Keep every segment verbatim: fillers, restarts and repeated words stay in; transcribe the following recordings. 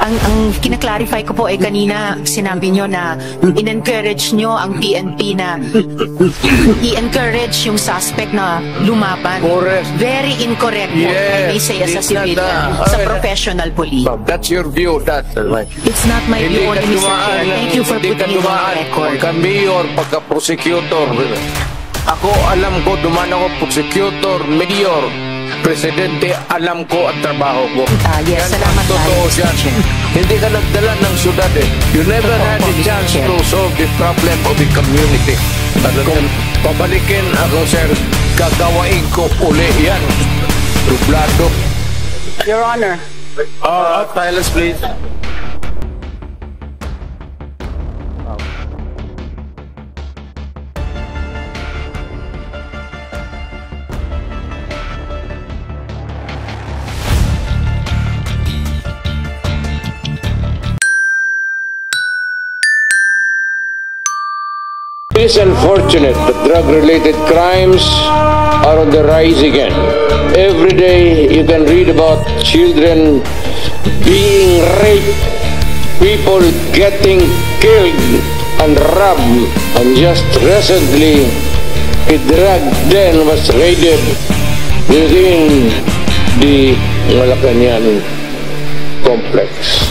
Ang, ang kinaklarify ko po ay kanina sinabi nyo na in-encourage nyo ang P N P na i-encourage yung suspect na lumaban. Correct. Very incorrect po, Yes. I may say as a It's not civilian, that. sa Okay. professional police. That's your view, that. It's not my view only, Mister Chair. Thank you for hindi ka putting it on dumaan record. pagka-mayor, pagka-prosecutor. Ako, alam ko, dumaan ako, prosecutor, mayor, presidente, alam ko ang trabaho ko. Ah, yes, Yan salamat ang totoo tayo, dyan. Mister Chair. Hindi ka nagdala ng syudad eh. You never Opo, had opo, a Mister chance Chair. to solve the problem of the community. At kung pabalikin ako, sir, gagawain ko uli yan. Dublado. Your Honor. Uh, silence, please. It is unfortunate that drug-related crimes are on the rise again. Every day you can read about children being raped, people getting killed and robbed, and just recently a drug den was raided within the Malacañang complex.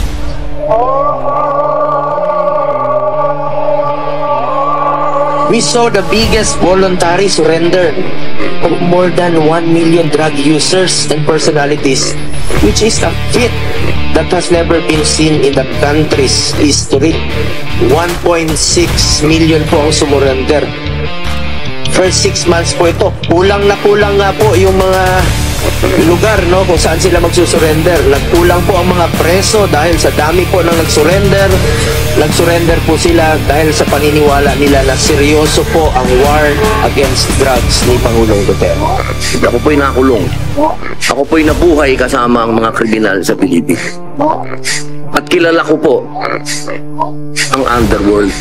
We saw the biggest voluntary surrender of more than one million drug users and personalities, which is a feat that has never been seen in the country's history. one point six million po ang sumurrender. First six months po ito. Kulang na kulang nga po yung mga lugar, no, kung saan sila magsusurrender. Nagkulang po ang mga preso dahil sa dami po nang nagsurrender. Nagsurrender po sila dahil sa paniniwala nila na seryoso po ang war against drugs ni Pangulong Duterte. Ako po'y nakulong. Ako po'y nabuhay kasama ang mga kriminal sa Pilipinas. At kilala ko po ang underworld.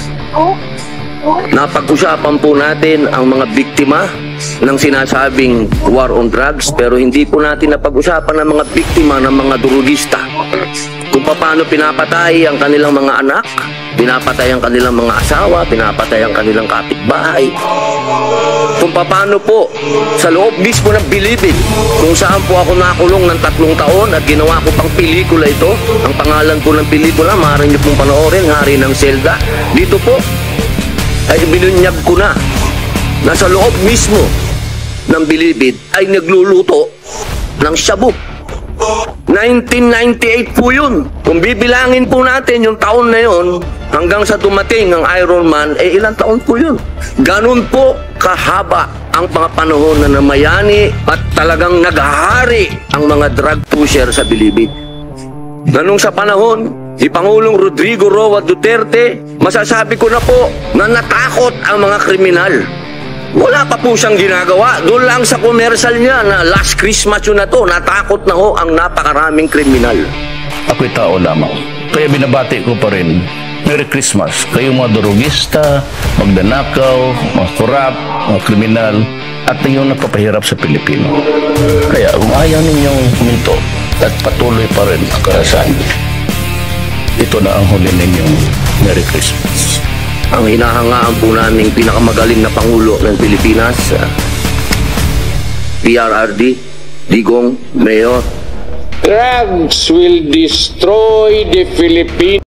Napag-usapan po natin ang mga biktima ng sinasabing war on drugs, pero hindi po natin napag-usapan ang mga biktima ng mga drugista. Kung paano pinapatay ang kanilang mga anak, pinapatay ang kanilang mga asawa, pinapatay ang kanilang kapitbahay. Kung paano po sa loob mismo ng Bilibid, kung saan po ako nakulong ng tatlong taon at ginawa ko pang pelikula ito. Ang pangalan po ng pelikula, maaari niyo pong panoorin, Hari ng Selda. Dito po ay binunyag ko na na sa loob mismo ng Bilibid ay nagluluto ng shabu. nineteen ninety-eight po yun. Kung bibilangin po natin yung taon na yun hanggang sa dumating ang Iron Man, eh ilang taon po yun. Ganun po kahaba ang mga panahon na namayani at talagang naghahari ang mga drug pusher sa Bilibid. Ganun sa panahon ni Pangulong Rodrigo Roa Duterte, masasabi ko na po na natakot ang mga kriminal. Wala pa po siyang ginagawa. Doon lang sa commercial niya na last Christmas yun na to, natakot na ho ang napakaraming kriminal. Ako'y tao lamang. Kaya binabati ko pa rin, Merry Christmas. Kayong mga durugista, magdanakaw, mga korap, mga kriminal, at yung nagpapahirap sa Pilipino. Kaya kung ayaw ninyong huminto at patuloy pa rin ang karasan, ito na ang huli ninyong Merry Christmas. Ang hinahangaan po naming pinakamagaling na Pangulo ng Pilipinas, uh, P R R D, Digong, Mayor. Drugs will destroy the Philippines.